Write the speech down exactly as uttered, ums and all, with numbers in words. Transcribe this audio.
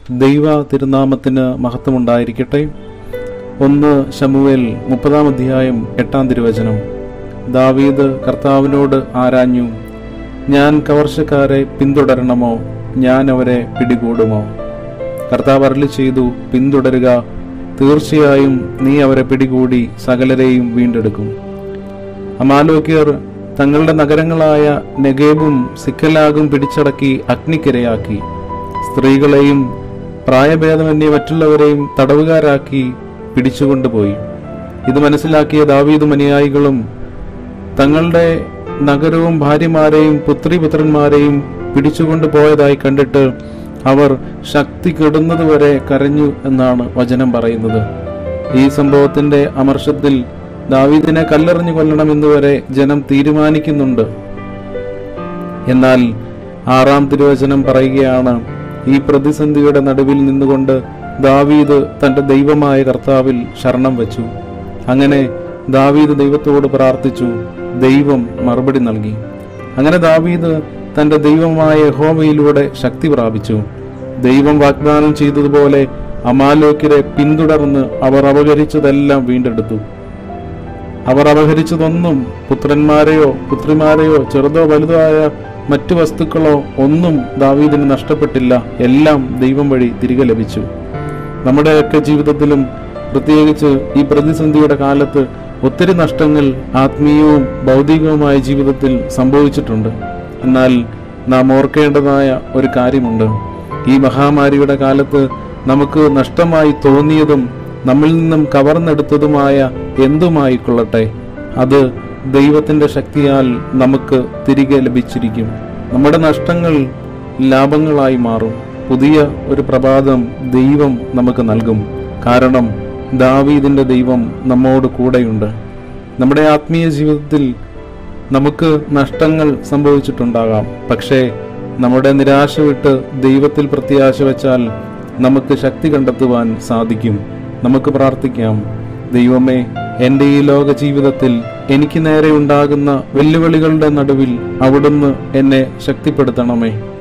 ദൈവ തിരുനാമത്തിന് മഹത്വമുണ്ടായിരിക്കട്ടെ. ഒന്ന് ശമൂവേൽ മുപ്പതാം അധ്യായം എട്ടാം തിരുവചനം. ദാവീദ് കർത്താവിനോട് ആരാഞ്ഞു, ഞാൻ കവർച്ചക്കാരെ പിന്തുടരണമോ? ഞാൻ അവരെ പിടികൂടുമോ? കർത്താവ് അരുളി ചെയ്തു, പിന്തുടരുക, തീർച്ചയായും നീ അവരെ പിടികൂടി സകലരെയും വീണ്ടെടുക്കും. അമാലോക്യർ തങ്ങളുടെ നഗരങ്ങളായ നെഗേബും സിക്കലാഗും പിടിച്ചടക്കി അഗ്നിക്കിരയാക്കി. സ്ത്രീകളെയും പ്രായഭേദമന്യേ മറ്റുള്ളവരെയും തടവുകാരാക്കി പിടിച്ചുകൊണ്ടുപോയി. ഇത് മനസ്സിലാക്കിയ ദാവീദും അനുയായികളും തങ്ങളുടെ നഗരവും ഭാര്യമാരെയും പുത്രിപുത്രന്മാരെയും പിടിച്ചുകൊണ്ടു പോയതായി കണ്ടിട്ട് അവർ ശക്തി കെടുന്നതുവരെ കരഞ്ഞു എന്നാണ് വചനം പറയുന്നത്. ഈ സംഭവത്തിന്റെ അമർഷത്തിൽ ദാവീദിനെ കല്ലെറിഞ്ഞു കൊല്ലണമെന്നുവരെ ജനം തീരുമാനിക്കുന്നുണ്ട്. എന്നാൽ ആറാം തിരുവചനം പറയുകയാണ്, ഈ പ്രതിസന്ധിയുടെ നടുവിൽ നിന്നുകൊണ്ട് ദാവീദ് തന്റെ ദൈവമായ കർത്താവിൽ ശരണം വെച്ചു. അങ്ങനെ ദാവീദ് ദൈവത്തോട് പ്രാർത്ഥിച്ചു. ദൈവം മറുപടി നൽകി. അങ്ങനെ ദാവീദ് തന്റെ ദൈവമായ യഹോവയിലൂടെ ശക്തി പ്രാപിച്ചു. ദൈവം വാഗ്ദാനം ചെയ്തതുപോലെ അമാലോക്യരെ പിന്തുടർന്ന് അവർ അപഹരിച്ചതെല്ലാം വീണ്ടെടുത്തു. അവർ അപഹരിച്ചതൊന്നും പുത്രന്മാരെയോ പുത്രിമാരെയോ ചെറുതോ വലുതോ ആയ മറ്റു വസ്തുക്കളോ ഒന്നും ദാവീദിന് നഷ്ടപ്പെട്ടില്ല. എല്ലാം ദൈവം വഴി തിരികെ ലഭിച്ചു. നമ്മുടെയൊക്കെ ജീവിതത്തിലും പ്രത്യേകിച്ച് ഈ പ്രതിസന്ധിയുടെ കാലത്ത് ഒത്തിരി നഷ്ടങ്ങൾ ആത്മീയവും ഭൗതികവുമായ ജീവിതത്തിൽ സംഭവിച്ചിട്ടുണ്ട്. എന്നാൽ നാം ഓർക്കേണ്ടതായ ഒരു കാര്യമുണ്ട്. ഈ മഹാമാരിയുടെ കാലത്ത് നമുക്ക് നഷ്ടമായി തോന്നിയതും നമ്മിൽ നിന്നും കവർന്നെടുത്തതുമായ എന്തുമായിക്കൊള്ളട്ടെ, അത് ദൈവത്തിന്റെ ശക്തിയാൽ നമുക്ക് തിരികെ ലഭിച്ചിരിക്കും. നമ്മുടെ നഷ്ടങ്ങൾ ലാഭങ്ങളായി മാറും. പുതിയ ഒരു പ്രഭാതം ദൈവം നമുക്ക് നൽകും. കാരണം ദാവീദിന്റെ ദൈവം നമ്മോട് കൂടെയുണ്ട്. നമ്മുടെ ആത്മീയ ജീവിതത്തിൽ നമുക്ക് നഷ്ടങ്ങൾ സംഭവിച്ചിട്ടുണ്ടാകാം. പക്ഷേ നമ്മുടെ നിരാശ വിട്ട് ദൈവത്തിൽ പ്രത്യാശ വെച്ചാൽ നമുക്ക് ശക്തി കണ്ടെത്തുവാൻ സാധിക്കും. നമുക്ക് പ്രാർത്ഥിക്കാം. ദൈവമേ, എൻ്റെ ഈ ലോക ജീവിതത്തിൽ എനിക്ക് നേരെ ഉണ്ടാകുന്ന വെല്ലുവിളികളുടെ നടുവിൽ അവിടുന്ന് എന്നെ ശക്തിപ്പെടുത്തണമേ.